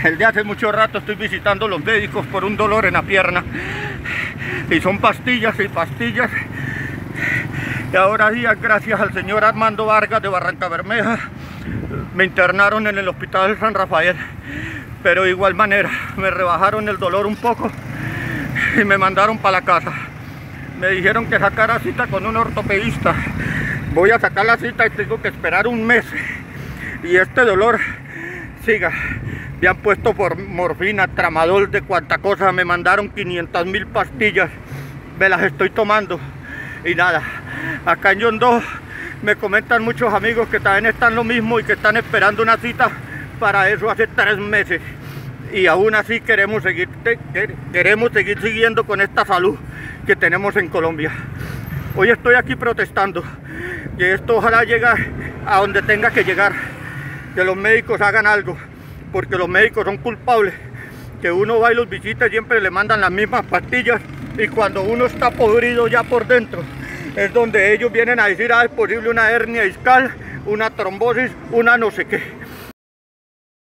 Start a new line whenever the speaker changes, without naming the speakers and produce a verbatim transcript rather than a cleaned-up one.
Desde hace mucho rato estoy visitando los médicos por un dolor en la pierna. Y son pastillas y pastillas. Y ahora sí, gracias al señor Armando Vargas de Barrancabermeja, me internaron en el hospital San Rafael. Pero de igual manera, me rebajaron el dolor un poco y me mandaron para la casa. Me dijeron que sacara cita con un ortopedista. Voy a sacar la cita y tengo que esperar un mes. Y este dolor siga. Me han puesto por morfina, tramadol, de cuanta cosa. Me mandaron quinientas mil pastillas. Me las estoy tomando. Y nada, acá en Yondó me comentan muchos amigos que también están lo mismo y que están esperando una cita para eso hace tres meses. Y aún así queremos seguir, queremos seguir siguiendo con esta salud que tenemos en Colombia. Hoy estoy aquí protestando que esto ojalá llegue a donde tenga que llegar, que los médicos hagan algo, porque los médicos son culpables, que uno va y los visita y siempre le mandan las mismas pastillas, y cuando uno está podrido ya por dentro es donde ellos vienen a decir, ah, es posible una hernia discal, una trombosis, una no sé qué.